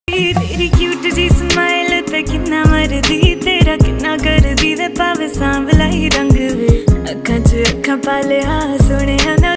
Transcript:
तेरी क्यूट जी स्माइल ते किन्ना मरदी तेरा किन्ना करदी वे पावे सांवला ही रंग वे अखां च अखां पालिया सोहणिया ना